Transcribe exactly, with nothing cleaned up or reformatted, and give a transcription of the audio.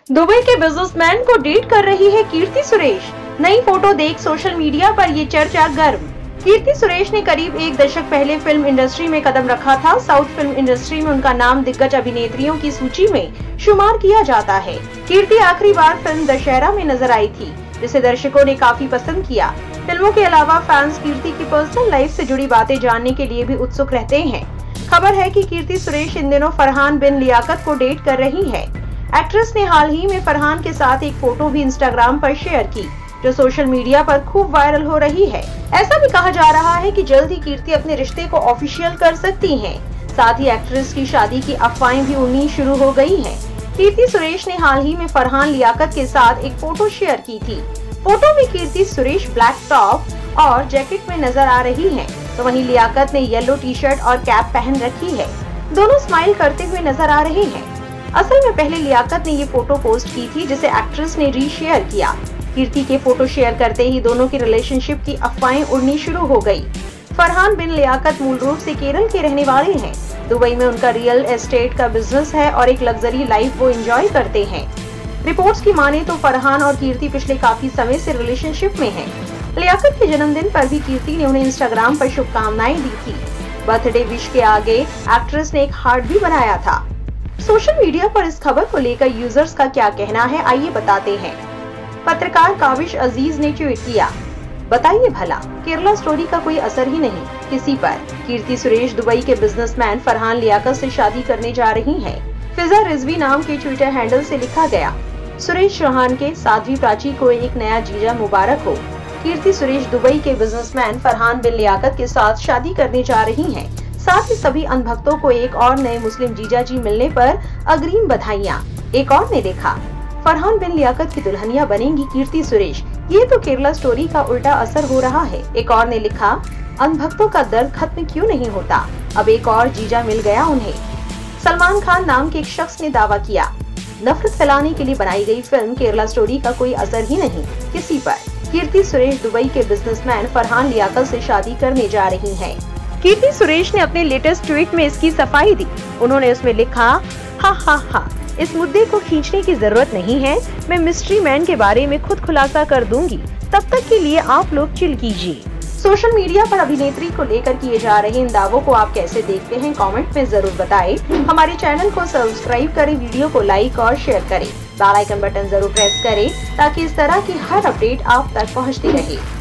Dubai के businessman को date कर रही है कीर्ति सुरेश। नई फोटो देख सोशल मीडिया पर ये चर्चा गर्म। कीर्ति सुरेश ने करीब एक दशक पहले फिल्म इंडस्ट्री में कदम रखा था। साउथ फिल्म इंडस्ट्री में उनका नाम दिग्गज अभिनेत्रियों की सूची में शुमार किया जाता है। कीर्ति आखिरी बार फिल्म दशहरा में नजर आई थी, जिसे दर्शकों ने काफी पसंद किया। फिल्मों के अलावा फैंस कीर्ति की पर्सनल लाइफ से जुड़ी बातें जानने के लिए भी उत्सुक रहते हैं। खबर है कि कीर्ति सुरेश इन दिनों फरहान बिन लियाकत को डेट कर रही है। एक्ट्रेस ने हाल ही में फरहान के साथ एक फोटो भी इंस्टाग्राम पर शेयर की, जो सोशल मीडिया पर खूब वायरल हो रही है। ऐसा भी कहा जा रहा है कि जल्द ही कीर्ति अपने रिश्ते को ऑफिशियल कर सकती हैं। साथ ही एक्ट्रेस की शादी की अफवाहें भी उड़नी शुरू हो गई हैं। कीर्ति सुरेश ने हाल ही में फरहान लियाकत के साथ एक फोटो शेयर की थी। फोटो में कीर्ति सुरेश ब्लैक टॉप और जैकेट में नजर आ रही हैं, तो वहीं लियाकत ने येलो टी शर्ट और कैप पहन रखी है। दोनों स्माइल करते हुए नजर आ रहे हैं। असल में पहले लियाकत ने ये फोटो पोस्ट की थी, जिसे एक्ट्रेस ने रीशेयर किया। कीर्ति के फोटो शेयर करते ही दोनों की रिलेशनशिप की अफवाहें उड़नी शुरू हो गई। फरहान बिन लियाकत मूल रूप से केरल के रहने वाले हैं। दुबई में उनका रियल एस्टेट का बिजनेस है और एक लग्जरी लाइफ वो एंजॉय करते हैं। रिपोर्ट्स की माने तो फरहान और कीर्ति पिछले काफी समय से रिलेशनशिप में हैं। लियाकत के जन्मदिन पर भी कीर्ति ने उन्हें इंस्टाग्राम पर शुभकामनाएं दी थी। बर्थडे विश के आगे एक्ट्रेस ने एक हार्ट भी बनाया था। सोशल मीडिया पर इस खबर को लेकर यूजर्स का क्या कहना है, आइए बताते हैं। पत्रकार काविश अजीज ने ट्वीट किया, बताइए भला केरला स्टोरी का कोई असर ही नहीं किसी पर। कीर्ति सुरेश दुबई के बिजनेसमैन फरहान लियाकत से शादी करने जा रही हैं। फिजा रिजवी नाम के ट्विटर हैंडल से लिखा गया, सुरेश चौहान के साध्वी प्राची को एक नया जीजा मुबारक हो। कीर्ति सुरेश दुबई के बिजनेसमैन फरहान बिन लियाकत के साथ शादी करने जा रही हैं। साथ ही सभी अनभक्तों को एक और नए मुस्लिम जीजा जी मिलने पर अग्रिम बधाइयां। एक और ने लिखा, फरहान बिन लियाकत की दुल्हनिया बनेंगी कीर्ति सुरेश, ये तो केरला स्टोरी का उल्टा असर हो रहा है। एक और ने लिखा, अनभक्तों का दर्द खत्म क्यों नहीं होता, अब एक और जीजा मिल गया उन्हें। सलमान खान नाम के एक शख्स ने दावा किया, नफरत फैलाने के लिए बनाई गई फिल्म केरला स्टोरी का कोई असर ही नहीं किसी पर। कीर्ति सुरेश दुबई के बिजनेसमैन फरहान लियाकत से शादी करने जा रही हैं। कीर्ति सुरेश ने अपने लेटेस्ट ट्वीट में इसकी सफाई दी। उन्होंने उसमें लिखा, हा हा हा इस मुद्दे को खींचने की जरूरत नहीं है, मैं मिस्ट्री मैन के बारे में खुद खुलासा कर दूंगी, तब तक के लिए आप लोग चिल कीजिए। सोशल मीडिया पर अभिनेत्री को लेकर किए जा रहे इन दावों को आप कैसे देखते हैं, कमेंट में जरूर बताएं। हमारे चैनल को सब्सक्राइब करें, वीडियो को लाइक और शेयर करें, बेल आइकन बटन जरूर प्रेस करें ताकि इस तरह की हर अपडेट आप तक पहुंचती रहे।